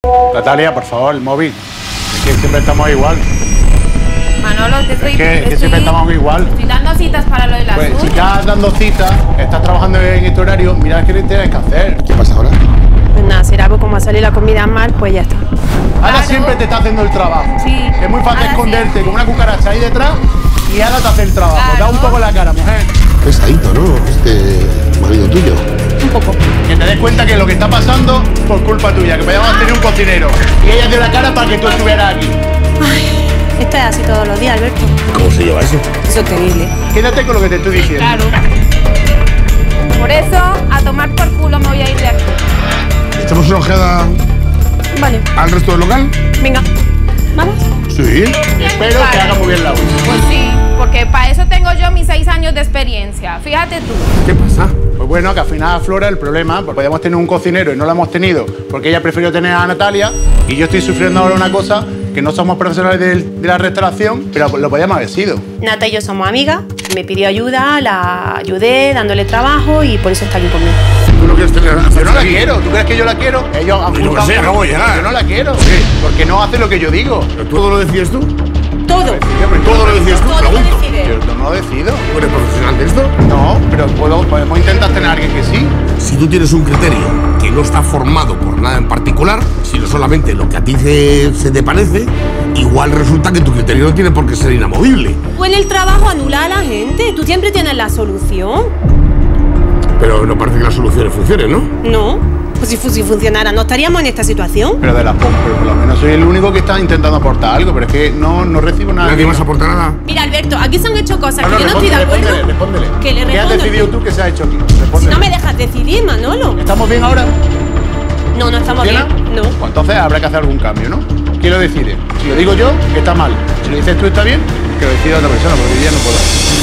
Natalia, por favor, el móvil. Es que siempre estamos igual. Manolo, te estoy... Es que siempre estamos igual. Estoy dando citas para lo de las Pues uñas. si estás dando citas, estás trabajando en este horario, mira qué tienes que hacer. ¿Qué pasa ahora? Pues nada, será pues como ha salido la comida mal, pues ya está. Ana Claro. siempre te está haciendo el trabajo. Sí. Es muy fácil Ana esconderte siempre. con una cucaracha ahí detrás y Ana te hace el trabajo. Claro. Da un poco la cara, mujer. Pesadito, ¿no? Este marido tuyo. Un poco. Que te des cuenta que lo que está pasando por culpa tuya, que podíamos tener un cocinero. Y ella dio la cara para que tú estuvieras aquí. Esto es así todos los días, Alberto. ¿Cómo se lleva eso? Eso es terrible. Quédate con lo que te estoy diciendo. Claro. Por eso, a tomar por culo me voy a ir de aquí. ¿Echamos una ojeada Vale, al resto del local? venga. ¿Vamos? Sí. Espero que haga muy bien la uña. Pues sí, porque para eso tengo yo mis 6 años de experiencia. Fíjate tú. ¿Qué pasa? Pues bueno, que al final aflora el problema, porque podíamos tener un cocinero y no lo hemos tenido, porque ella prefirió tener a Natalia, y yo estoy sufriendo ahora una cosa, que no somos profesionales de la restauración, pero lo podíamos haber sido. Nata y yo somos amigas. Me pidió ayuda, la ayudé dándole trabajo y por eso está aquí conmigo. ¿Tú no quieres tener Yo no la quiero, ¿tú crees que yo la quiero? Ellos han Yo juzgado qué sé, que acabo de llegar. Yo no la quiero, porque no hace lo que yo digo. ¿Todo lo decías tú? Todo. ¿Todo lo decías tú? Todo lo Pregunto. decide. Yo no decido. ¿Tú eres profesional de esto? No, pero podemos intentar tener a alguien que sí. Si tú tienes un criterio que no está formado por nada en particular, sino solamente lo que a ti se te parece, igual resulta que tu criterio no tiene por qué ser inamovible. Tú en el trabajo anula a la gente. Tú siempre tienes la solución. Pero no parece que las soluciones funcionen, ¿no? No. Pues si funcionara, no estaríamos en esta situación. Pero pero por lo menos soy el único que está intentando aportar algo, pero es que no recibo nada. ¿Nadie más aporta nada? Mira, Alberto, aquí se han hecho cosas No, que yo no estoy de acuerdo. Respóndele. Que le ¿Qué has respondo. decidido tú que se ha hecho aquí? Si Respóndele. no me dejas decidir, Manolo. ¿Estamos bien ahora? No, no estamos bien. ¿Funciona? No. Pues entonces habrá que hacer algún cambio, ¿no? ¿Quién lo decide? Si lo digo yo, que está mal. Si lo dices tú, está bien, que lo decida otra persona, porque yo ya no puedo.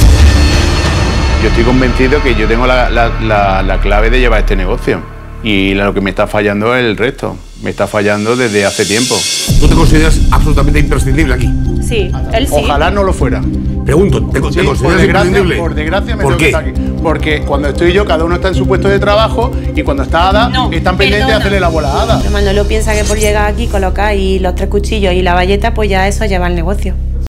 Yo estoy convencido que yo tengo la clave de llevar este negocio. Y lo que me está fallando es el resto. Me está fallando desde hace tiempo. ¿Tú te consideras absolutamente imprescindible aquí? Sí, él sí. Ojalá no lo fuera. Pregunto, ¿te Sí, consideras por imprescindible? desgracia me ¿Por tengo que qué? estar aquí. Porque cuando estoy yo, cada uno está en su puesto de trabajo y cuando está Ada, No, están pendientes de perdona. hacerle la bola a Ada. Pero Manolo piensa que por llegar aquí, colocar ahí los 3 cuchillos y la valleta, pues ya eso lleva el negocio.